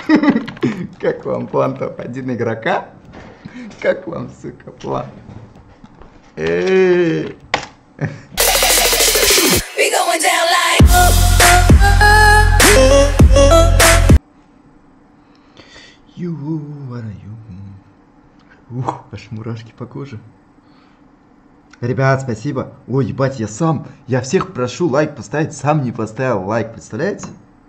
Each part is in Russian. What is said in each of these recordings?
Как вам план топ-1 игрока? Как вам, сука, план? Эй! Ух, аж мурашки по коже. Ребят, спасибо. Ой, ебать, я всех прошу лайк поставить, сам не поставил лайк, представляете?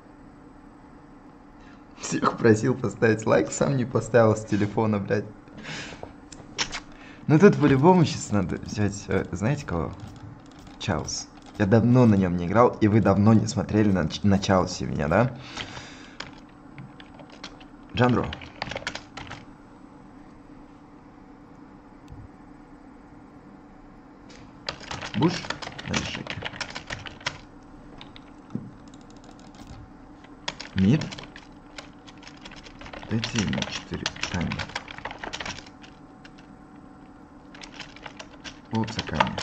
Всех просил поставить лайк, сам не поставил с телефона, блядь. Ну тут по-любому сейчас надо взять, знаете кого? Чаус. Я давно на нем не играл, и вы давно не смотрели на Чаусе меня, да? Джандро. Буш на решетке. Мид. Дайте ему 4 камня. Опса камня.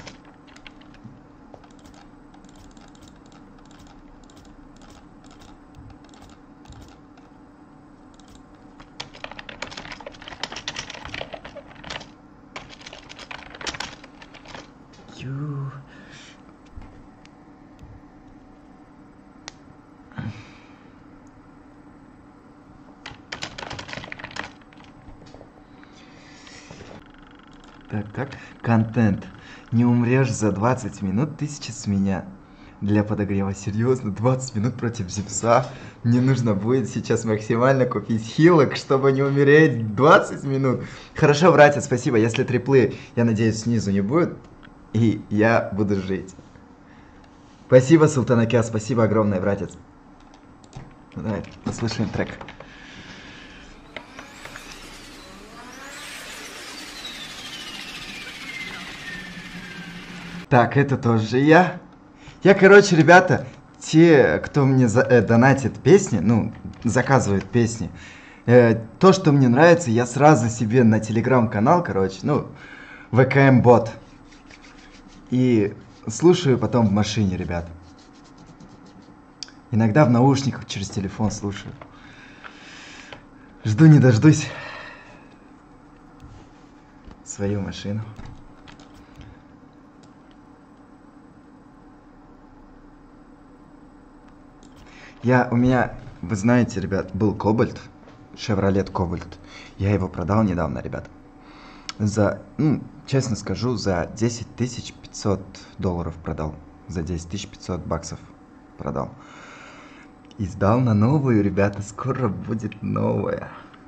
Так, контент. Не умрешь за 20 минут, 1000 с меня. Для подогрева, серьезно, 20 минут против Зевса. Мне нужно будет сейчас максимально купить хилок, чтобы не умереть 20 минут. Хорошо, братья, спасибо. Если триплы, я надеюсь, снизу не будет, и я буду жить. Спасибо, Султанакя, спасибо огромное, братец. Давай, послушаем трек. Так, это тоже я. Я, короче, ребята, те, кто мне донатит песни, ну, заказывает песни, то, что мне нравится, я сразу себе на телеграм-канал, короче, ну, ВКМ-бот. И слушаю потом в машине, ребят. Иногда в наушниках через телефон слушаю. Жду не дождусь свою машину. У меня, вы знаете, ребят, был Кобальт, Chevrolet Кобальт. Я его продал недавно, ребят. За, честно скажу, за 10 500 долларов продал. За 10 500 баксов продал. И сдал на новую, ребята, скоро будет новая.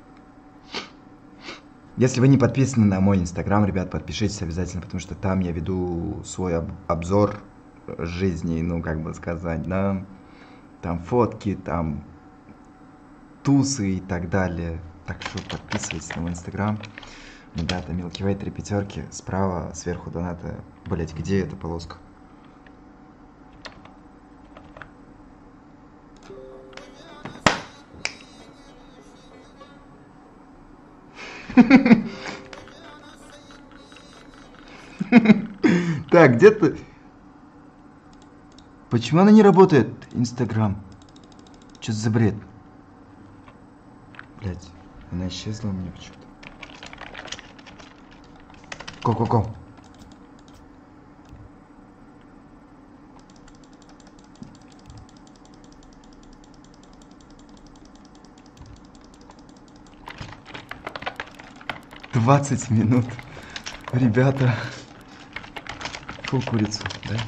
Если вы не подписаны на мой инстаграм, ребят, подпишитесь обязательно, потому что там я веду свой обзор жизни, ну, как бы сказать, да. Там фотки, там тусы и так далее. Так что подписывайтесь на мой инстаграм. Ребята, Milky Way 3 пятерки. Справа, сверху доната. Блять, где эта полоска? Так, где ты? Почему она не работает, Инстаграм? Что за бред? Блять, она исчезла у меня почему-то. Ко-ко-ко. «20 минут. Ребята. Фу, курицу, да?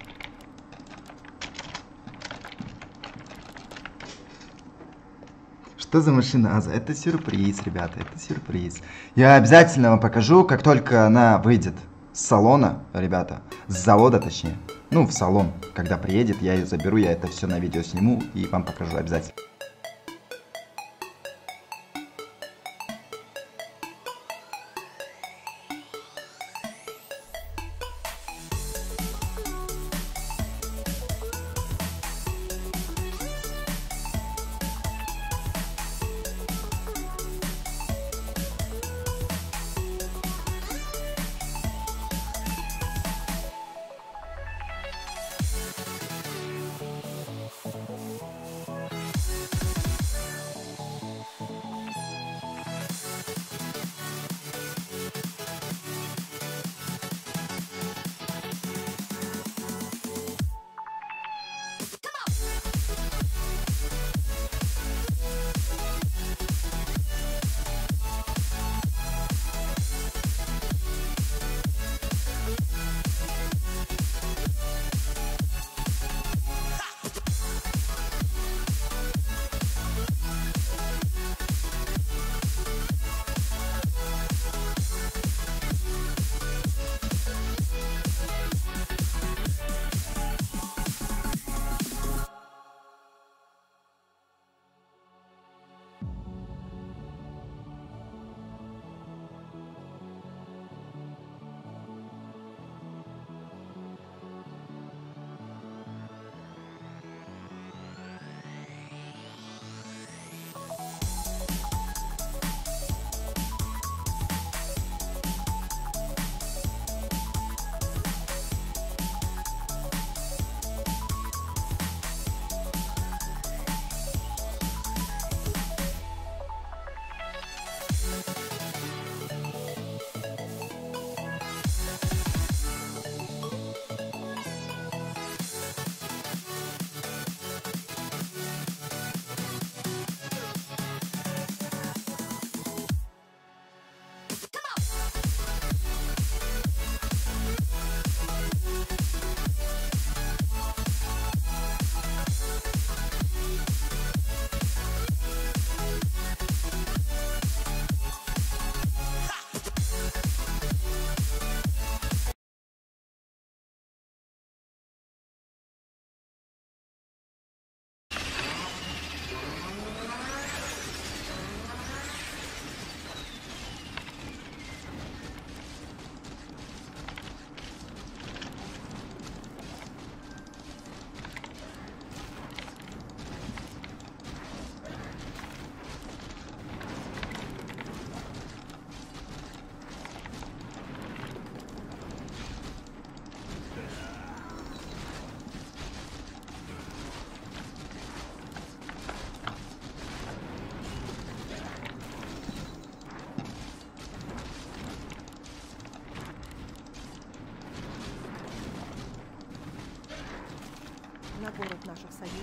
Что за машина Аза? Это сюрприз, ребята, это сюрприз. Я обязательно вам покажу, как только она выйдет с салона, ребята, с завода точнее. Ну, в салон. Когда приедет, я ее заберу, я это все на видео сниму и вам покажу обязательно.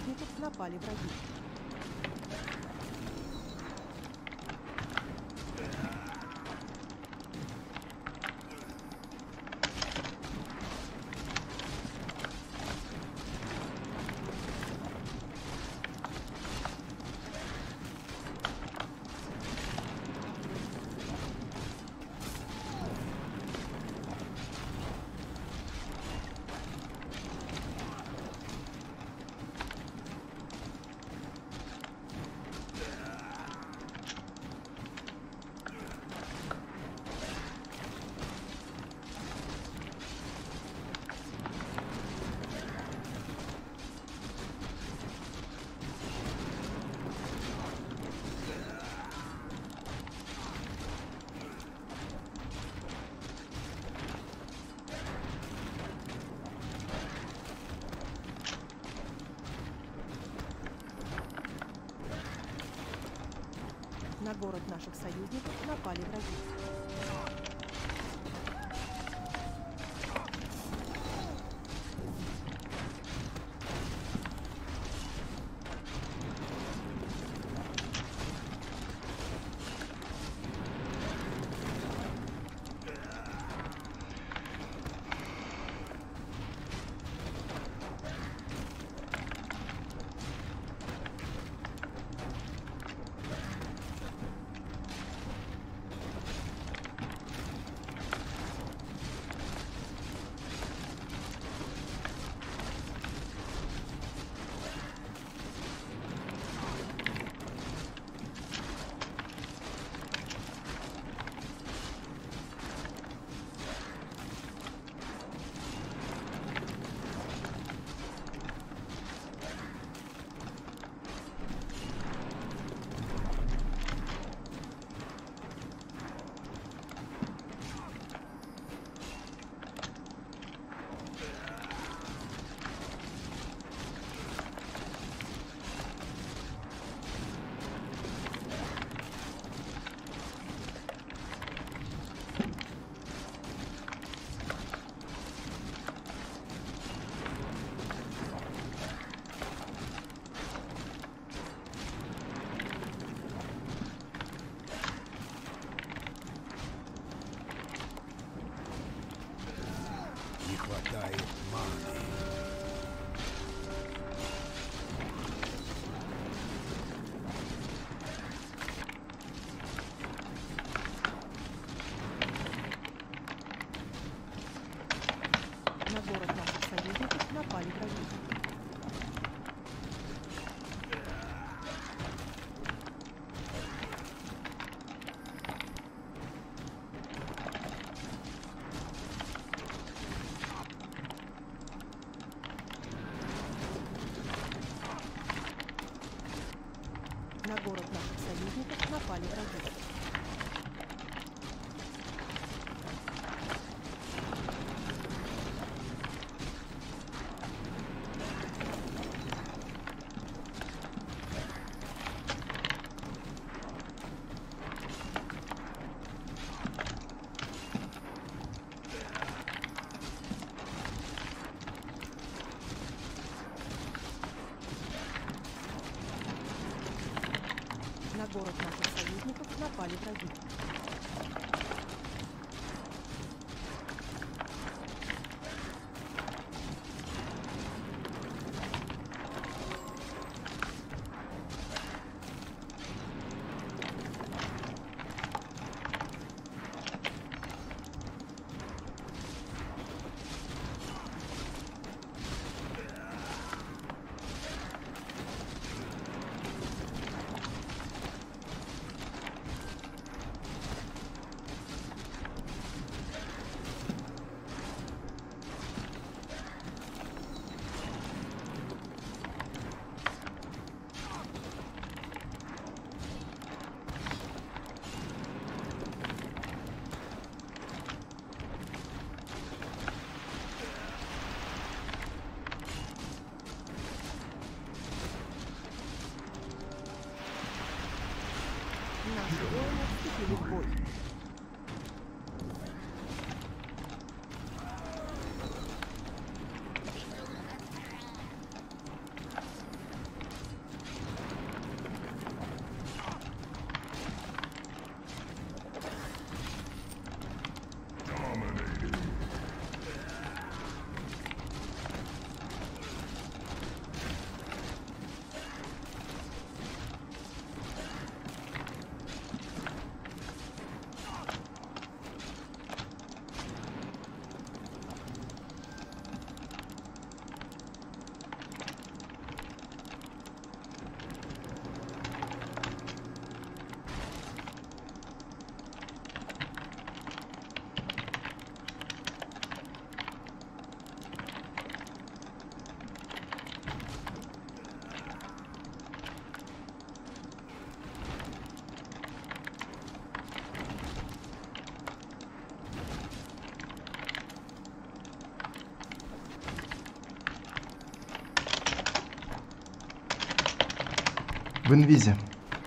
союзников напали враги. На город наших союзников напали враги. Не хватает маны. На город наших союзников напали враги. На город наших союзников напали враги. На город наших союзников напали враги. Наши воины вступили в бой. В инвизе.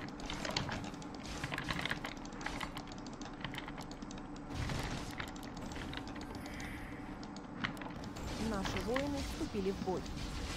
Наши воины вступили в бой.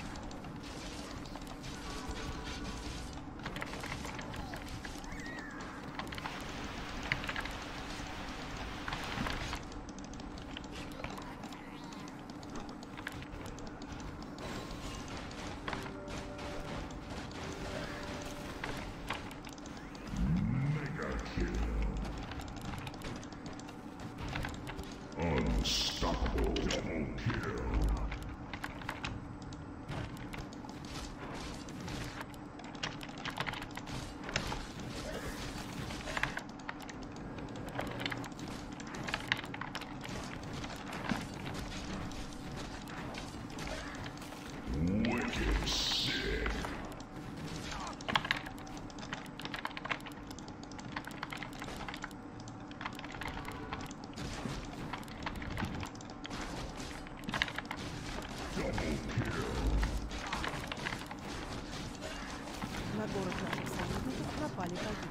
На город наших союзников напали враги.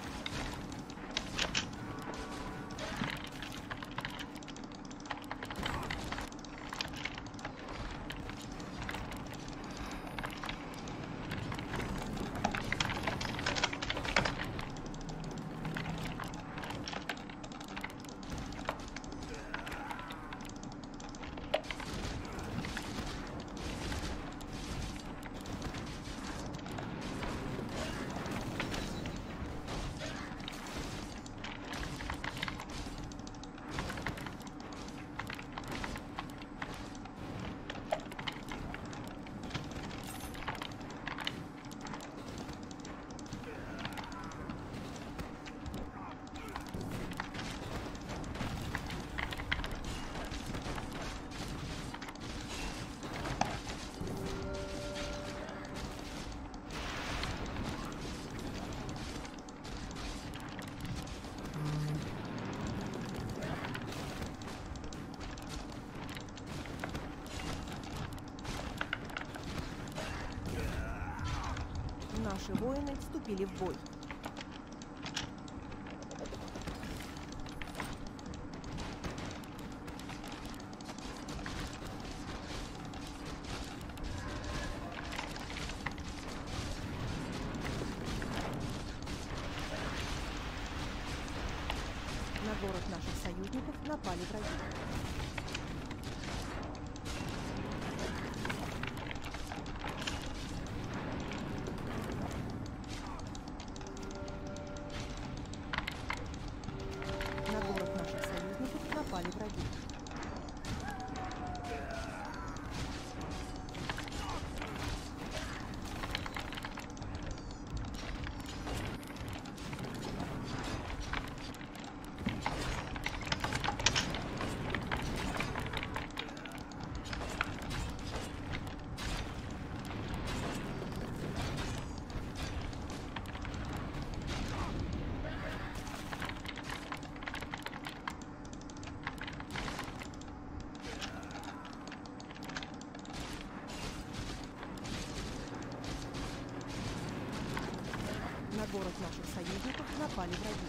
Наши воины вступили в бой. На город наших союзников напали враги. На город наших союзников напали враги. На город наших союзников напали враги.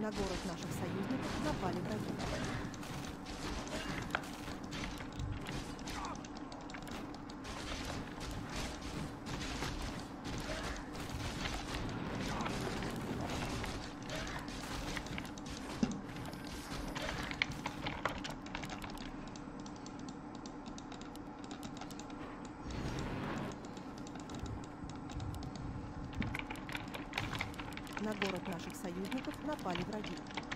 На город наших союзников напали враги. На город наших союзников напали враги.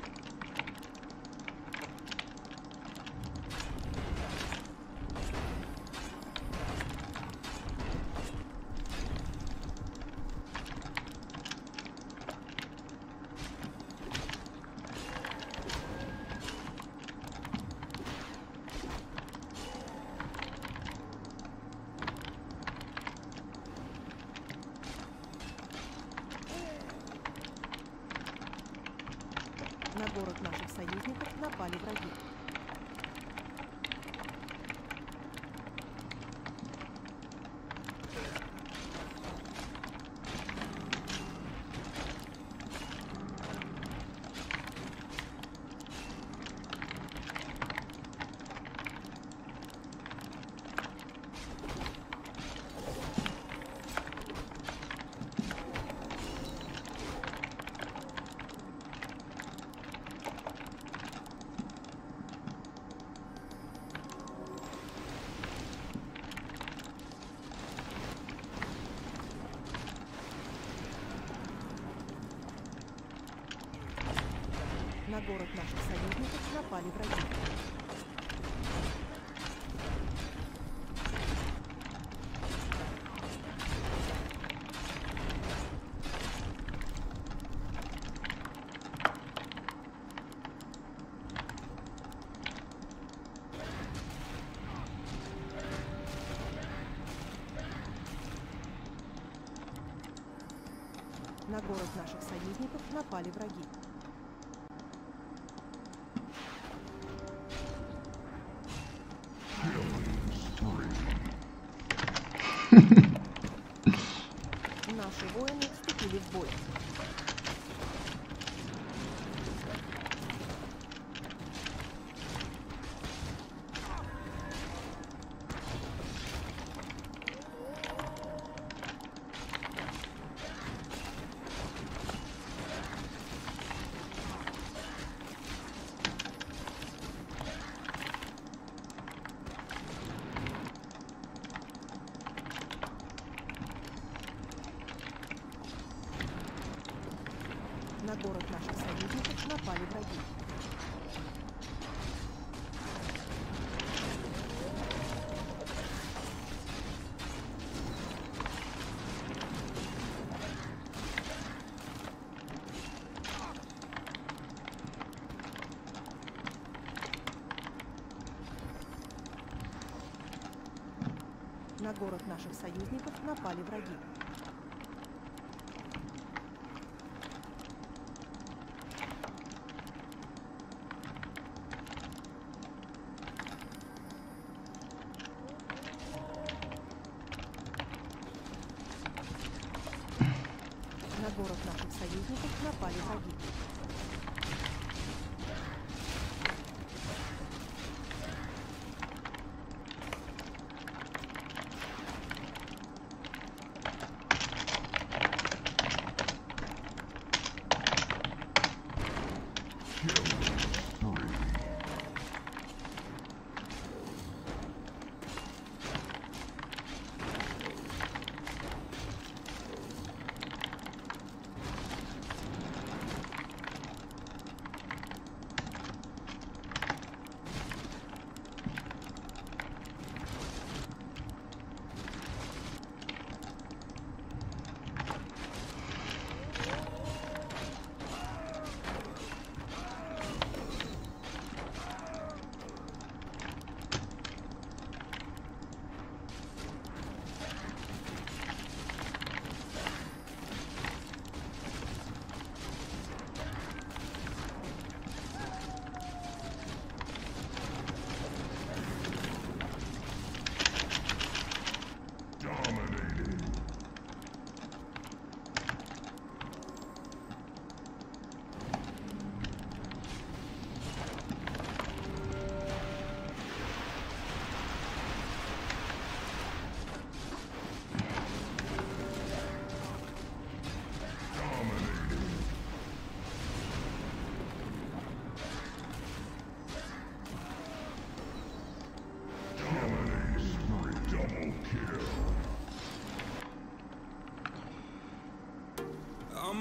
На город наших союзников напали враги. На город наших союзников напали враги. На город наших союзников напали враги. Наши воины вступили в бой. На город наших союзников напали враги. На город наших союзников напали враги. На город наших союзников напали враги.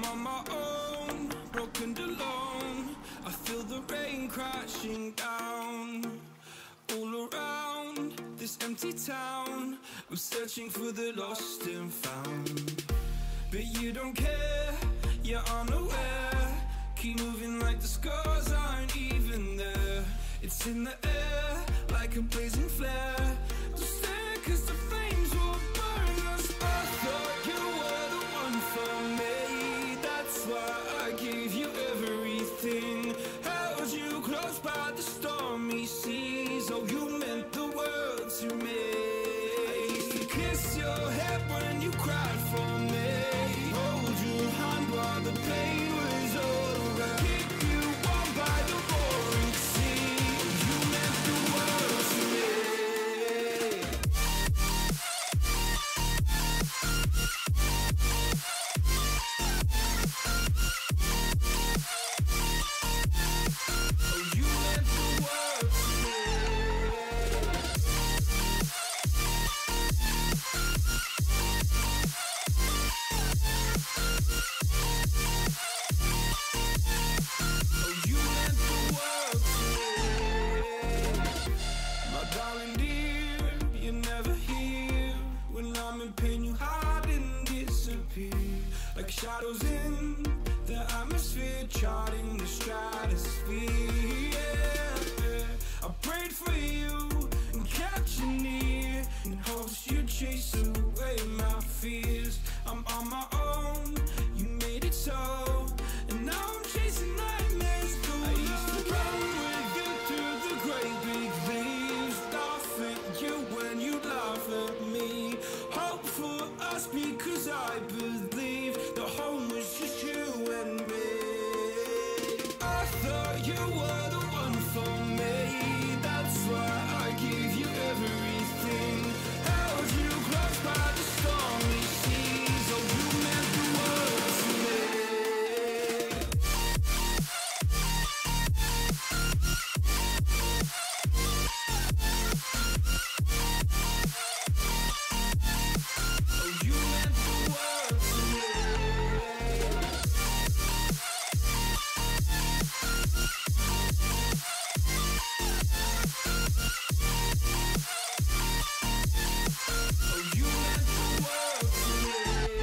on my own, broken and alone. I feel the rain crashing down all around this empty town. I'm searching for the lost and found, but you don't care, you're unaware. Keep moving like the scars aren't even there. It's in the air like a blazing flare. Don't stare 'cause the flames will burn us. I thought you were the one for me. That's why I gave you everything. Held you close by the stormy seas. Oh, you meant the world to me. I used to kiss your head when you cried for me. Hold your hand while the pain was over. Keep you warm by the roaring sea. You meant the world to me. Oh, you meant the world to me. Oh, you meant the world to me. My darling dear, you're never here. When I'm in pain, you hide and disappear. Like shadows in the atmosphere, charting the stratosphere. Yeah. I prayed for you and kept you near, in hopes you'd chase away my fears. I'm on my own, you made it so, and now I'm chasing nightmares too. I used to run with you through the great big leaves, laugh at you when you laugh at me. Hope for us because I believe the home was just you and me. I thought you were the one for me. That's why I gave you everything. Held you close by the stormy seas. Oh, you meant the world to me. Oh, you meant the world to me. Oh, you meant the world to me.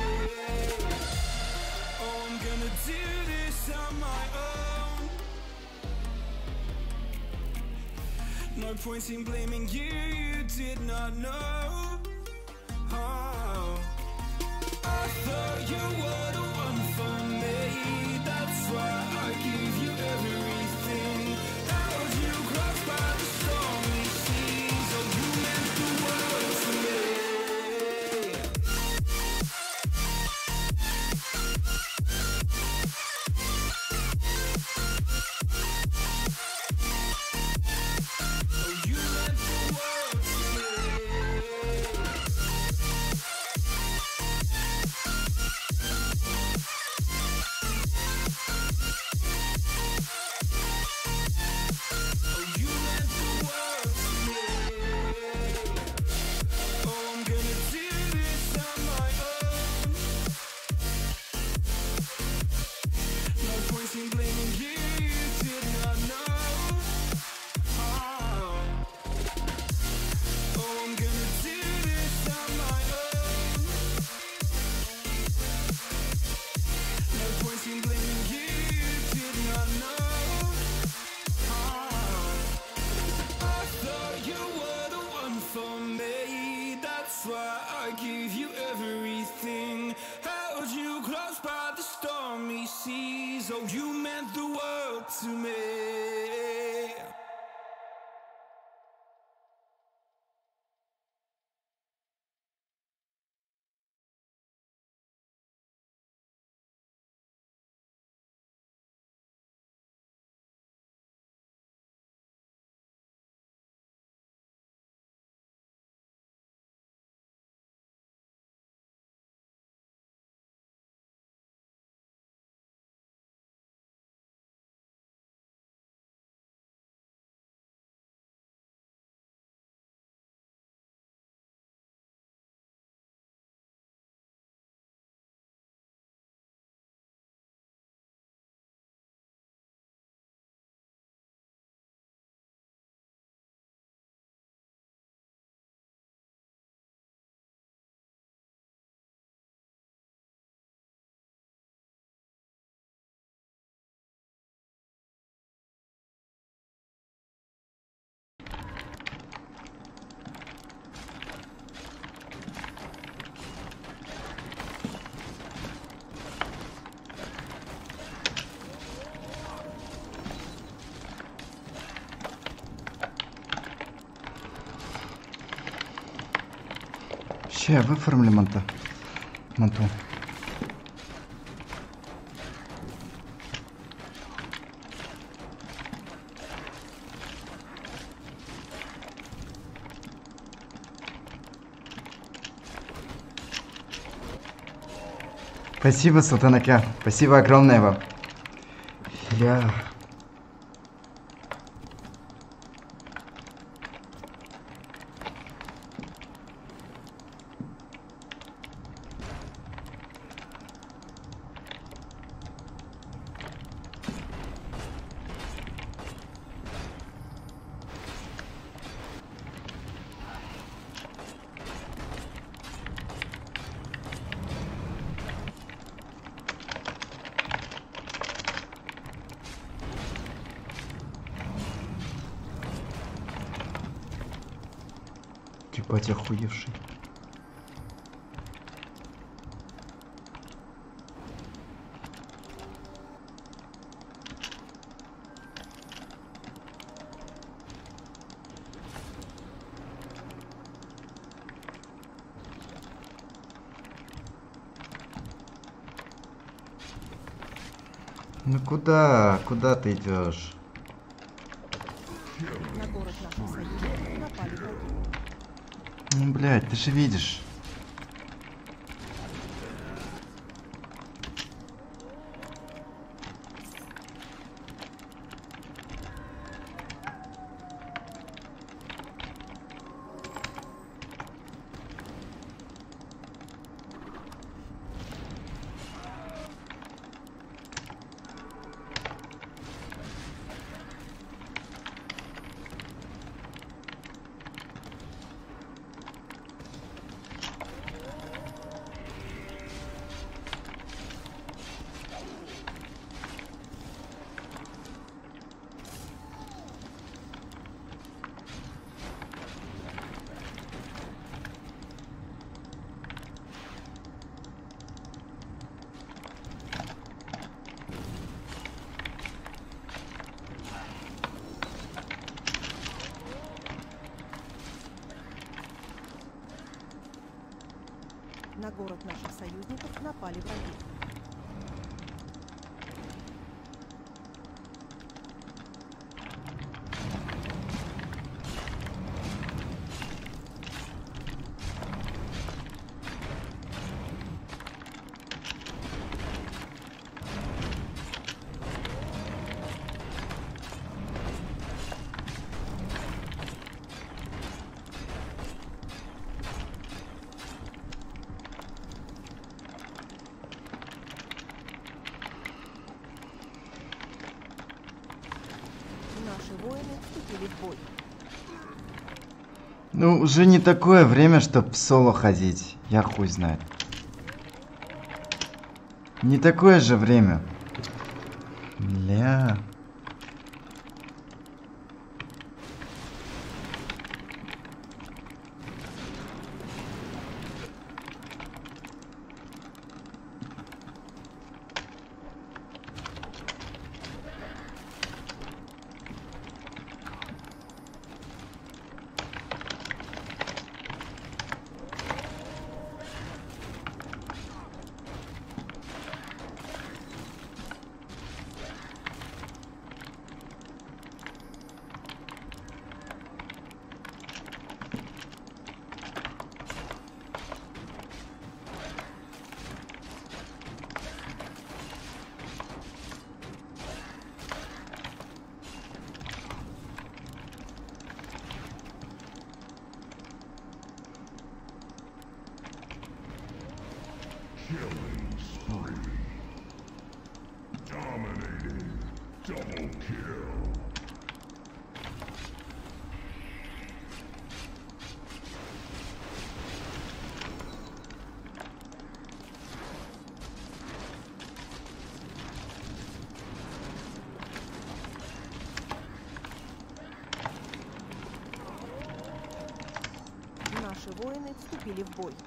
Oh, I'm gonna do this on my own. No point in blaming you, you did not know. Oh, I thought you were the one for me. That's why I gave you everything. Held you close by the stormy seas. Oh, you meant the world to me. Oh, you meant the world to me. Oh, you meant the world to me. Oh, I'm gonna do this on my own. No point in blaming you, you did not know. Oh, I'm gonna do this on my own. No point in blaming you, you did not know. I thought you were the one for me. That's why I gave you everything. Held you close by the stormy seas. Oh, you meant the world to me. Че, выформили манту. Спасибо, Султанака. Спасибо огромное вам. Бля. Ебать, охуевший. Ну куда? Куда ты идешь? На город наших союзников напали враги. Ну, блядь, ты же видишь. На город наших союзников напали враги. Наши воины вступили в бой. Ну, уже не такое время, чтоб в соло ходить. Я хуй знает. Не такое же время. Бля. Killing spree. Dominating. Double kill. Наши воины вступили в бой.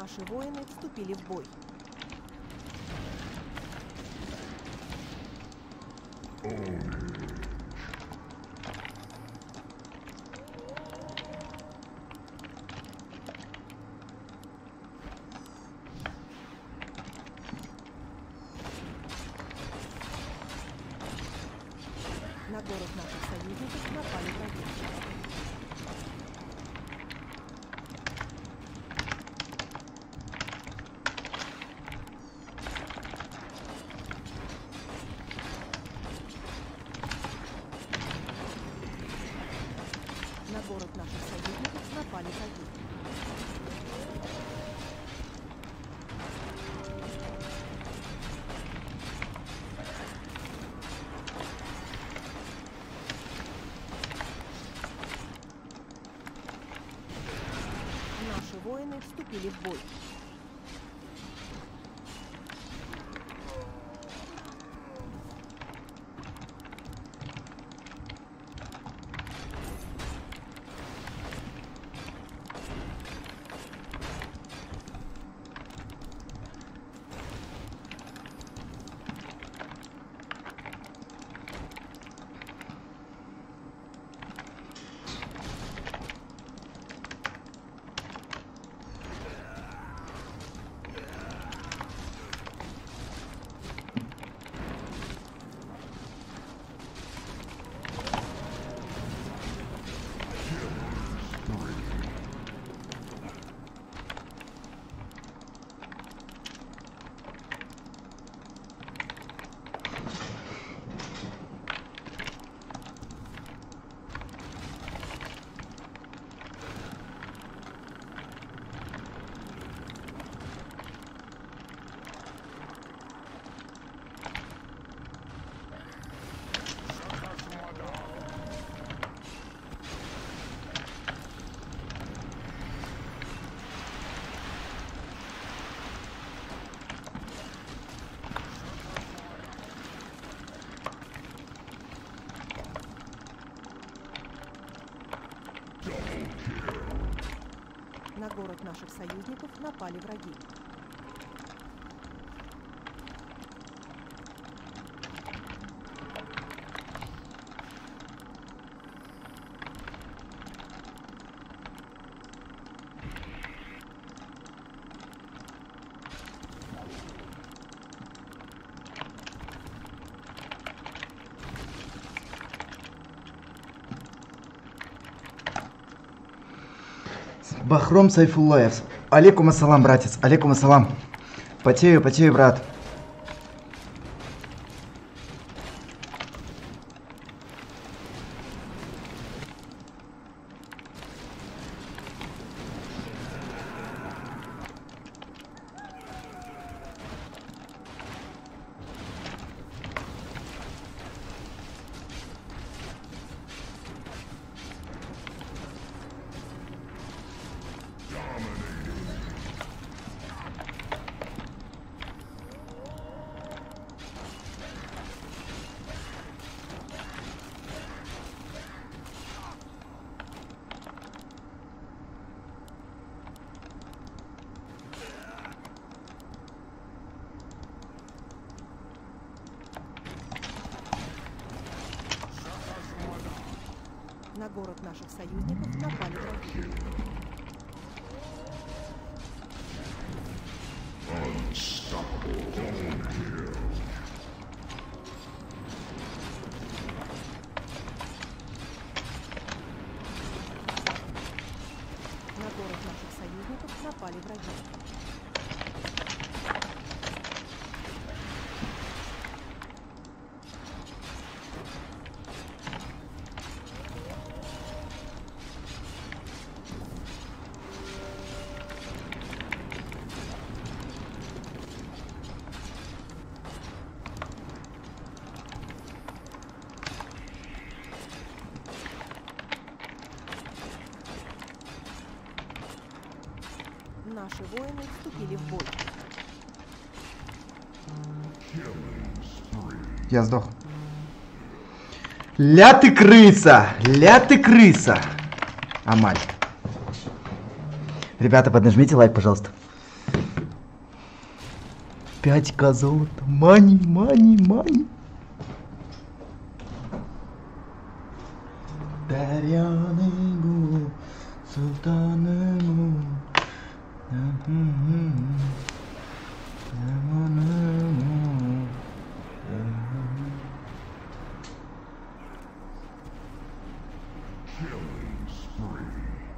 Наши воины вступили в бой. На город наших союзников напали враги. На город наших союзников напали враги. Наши воины вступили в бой. На город наших союзников напали враги. Бахром Сайфуллаев. Алейкум ассалам, братец. Алейкум ассалам. Потею, брат. На город наших союзников напали враги. На город наших союзников напали враги. Наши воины вступили в бой. Я сдох. Ля ты крыса! Ля ты крыса! Амаль. Ребята, поднажмите лайк, пожалуйста. 5к золота. Мани, мани, мани. Дарянэгу, султанэгу. Killing spree.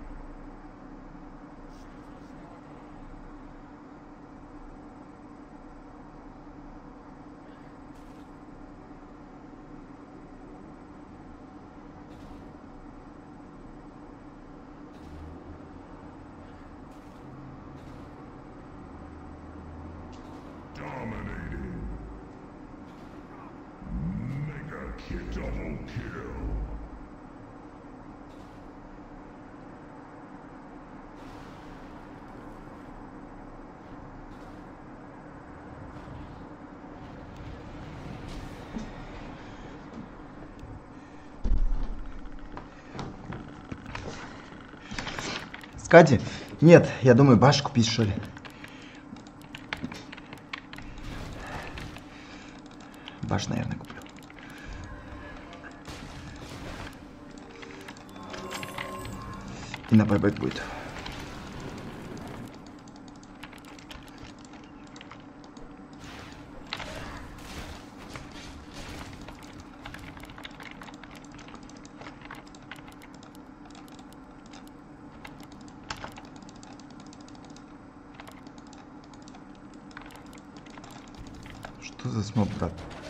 Dominating. Mega kill. Double kill. Скади? Нет, я думаю, баш купить, что ли. Баш, наверное, куплю. И на байбек будет. Что за смог, брат?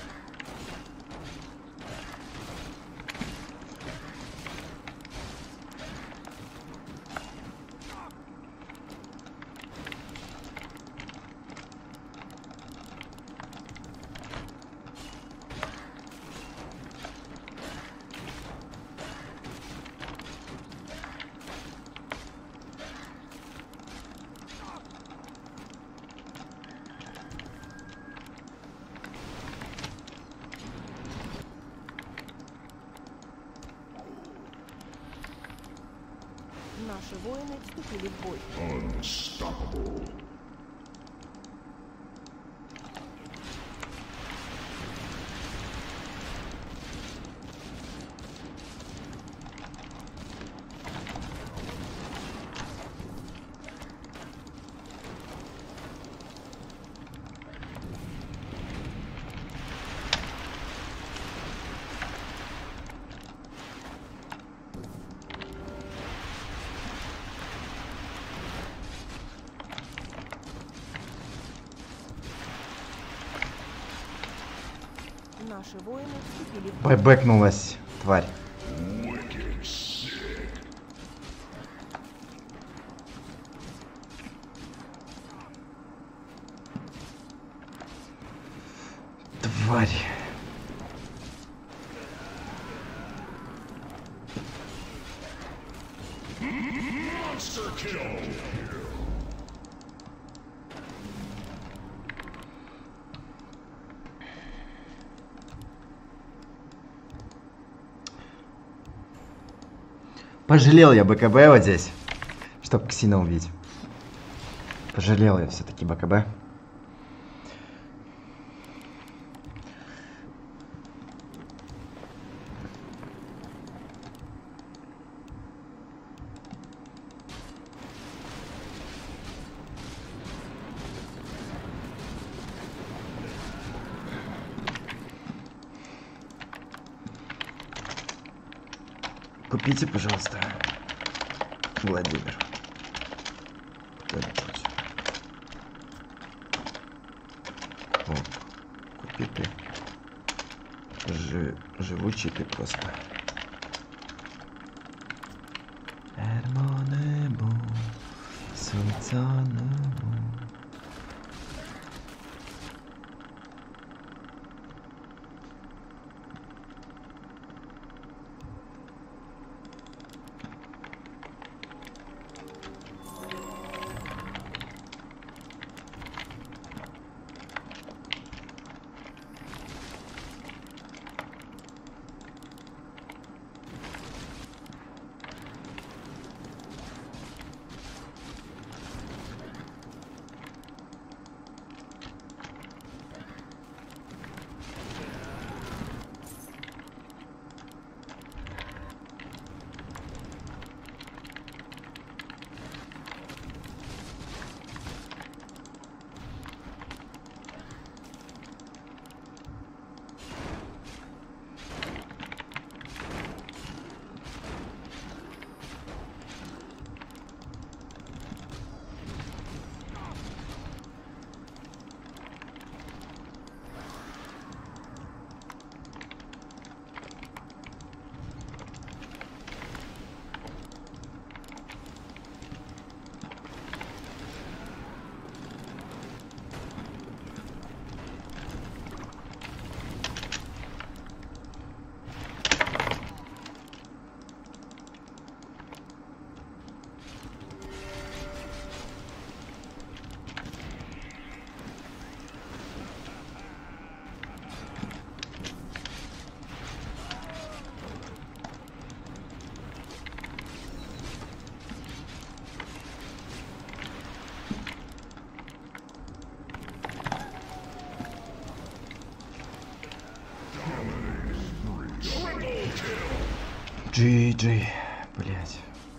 Наши воины вступили в бой. Unstoppable. Наши воины вступили в бой. Байбекнулась, тварь. Wicked sick. Тварь. Monster kill. Пожалел я БКБ вот здесь, чтоб Ксина убить. Пожалел я все-таки БКБ. Купите, пожалуйста, Владимир. Кто-нибудь. О, купи ты. Живучий ты просто. Эрмонебу, султанебу. GG, блять.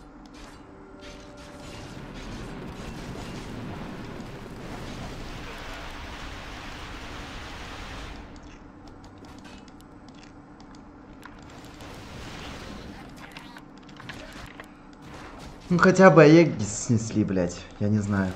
Ну хотя бы Аегис снесли, блять, я не знаю.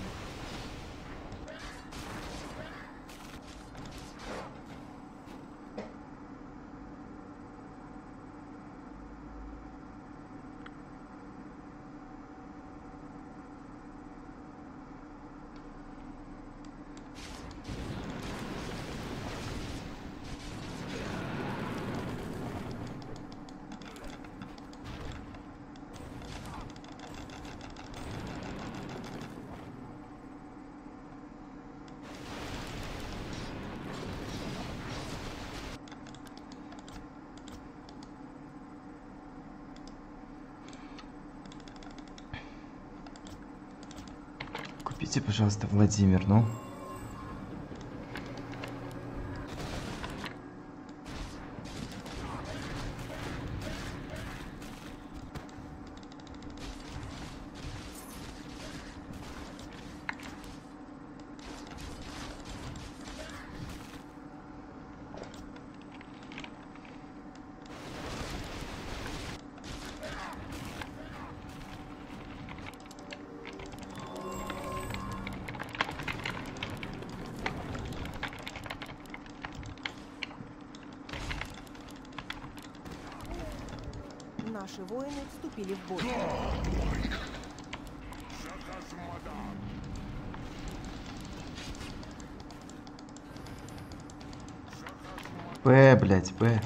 Купите, пожалуйста, Владимир, ну. Наши воины вступили в бой. П, блять, П.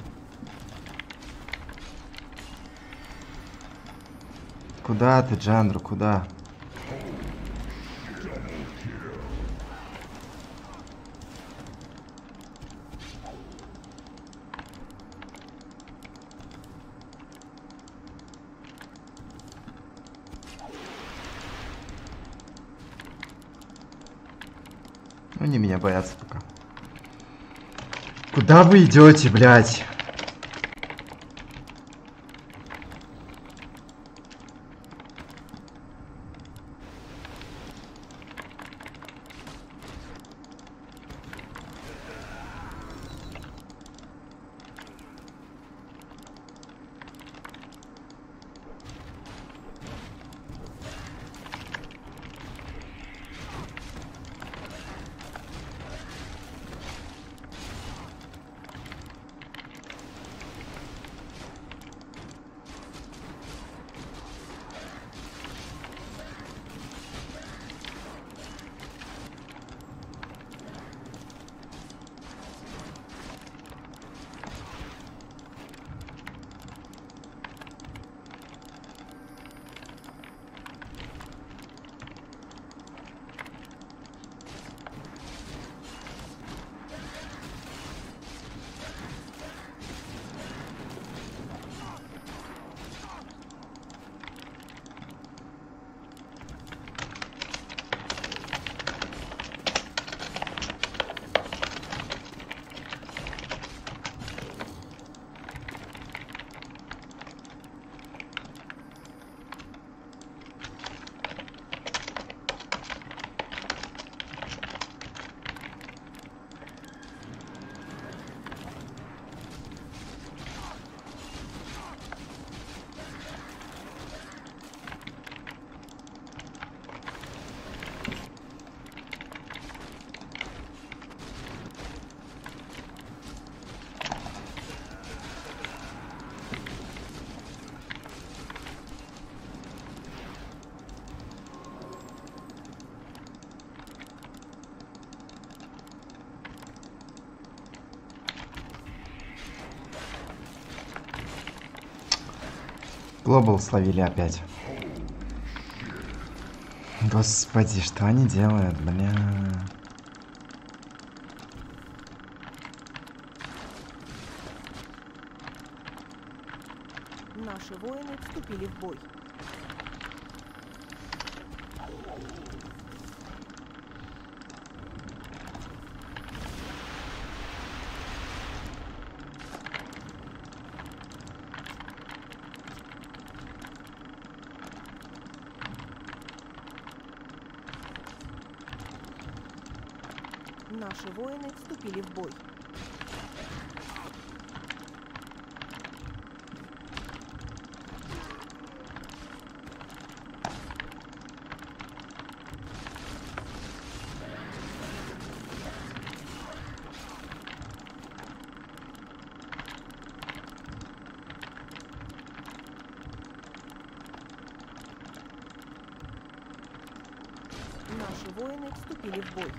Куда ты, Джандру, куда? Они меня боятся пока. Куда вы идете, блядь? Глобал словили опять. Господи, что они делают, бля? Наши воины вступили в бой. Наши воины вступили в бой. Наши воины вступили в бой.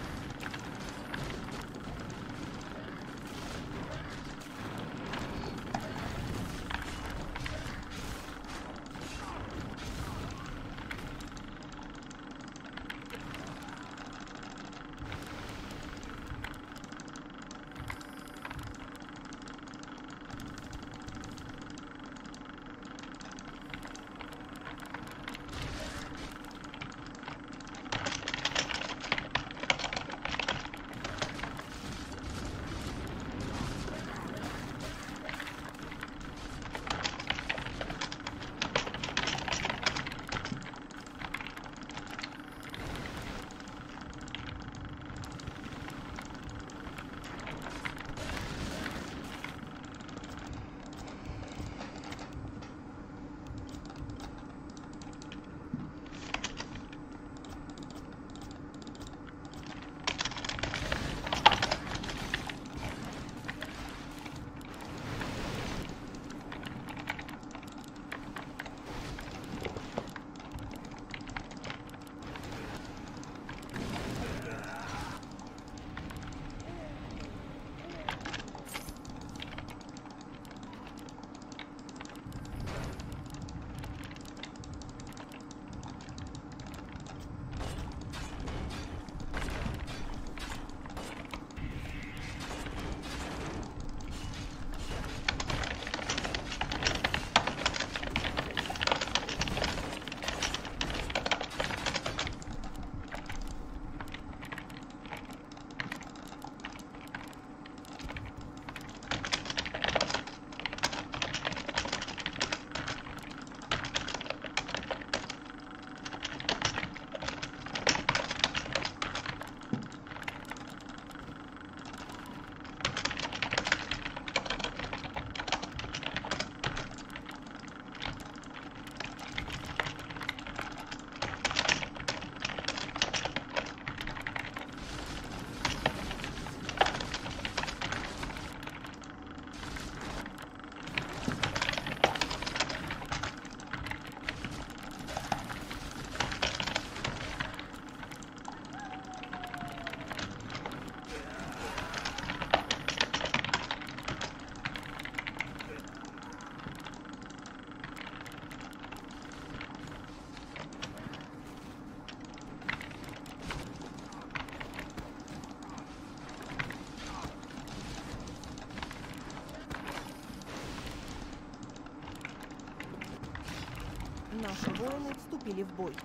Наши воины вступили в бой.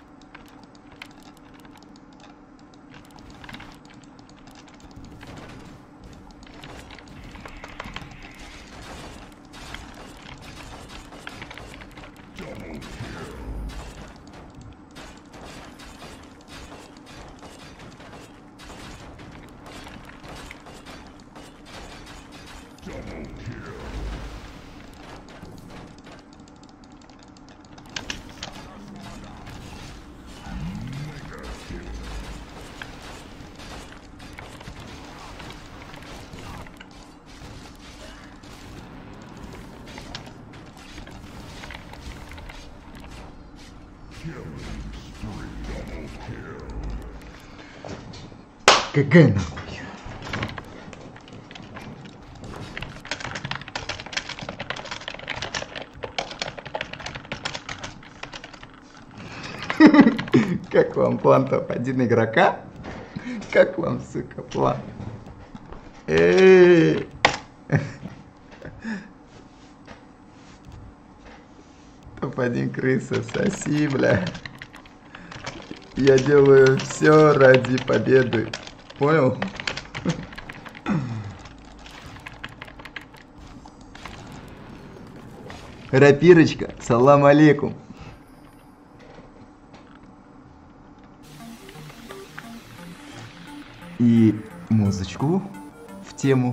Какая нахуй? Как вам план топ-1 игрока? Как вам, сука, план? Эй! Топ-1 крыса, соси, бля. Я делаю все ради победы. Понял? Рапирочка, салам алейкум. И музычку в тему.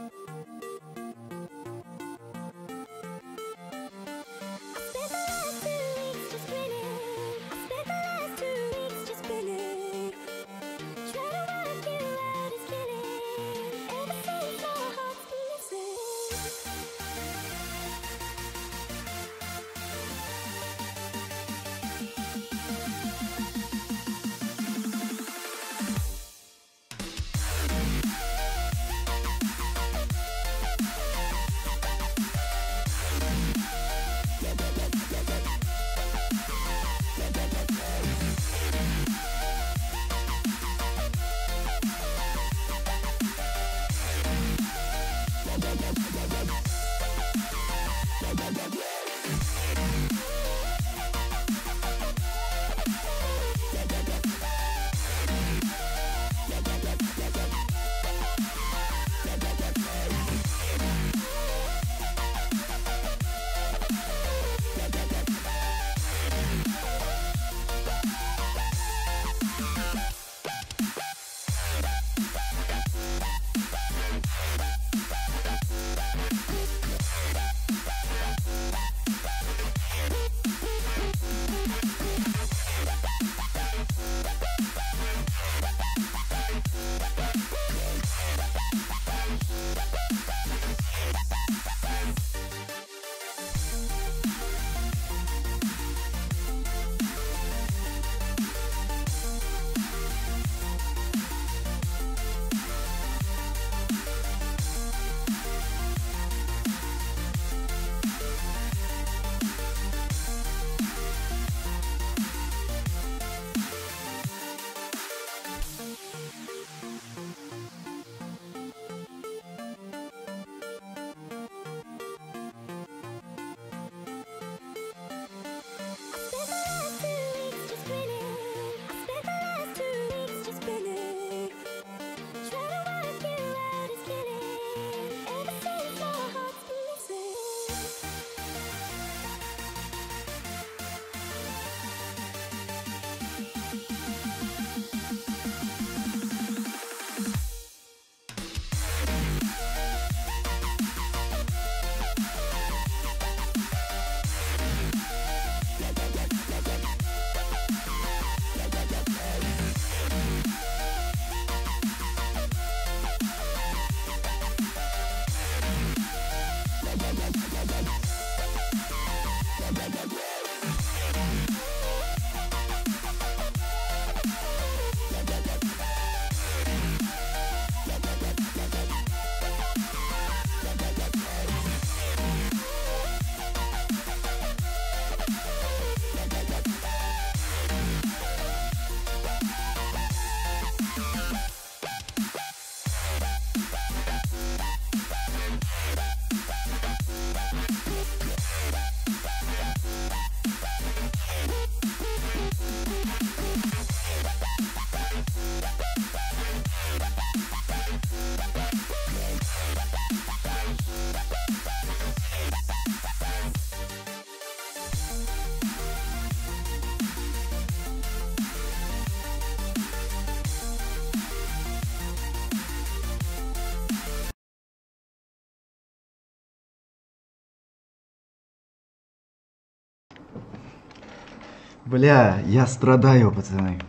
Бля, я страдаю, пацаны.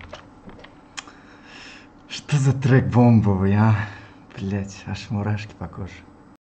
Что за трек бомбовый, а? Блять, аж мурашки по коже.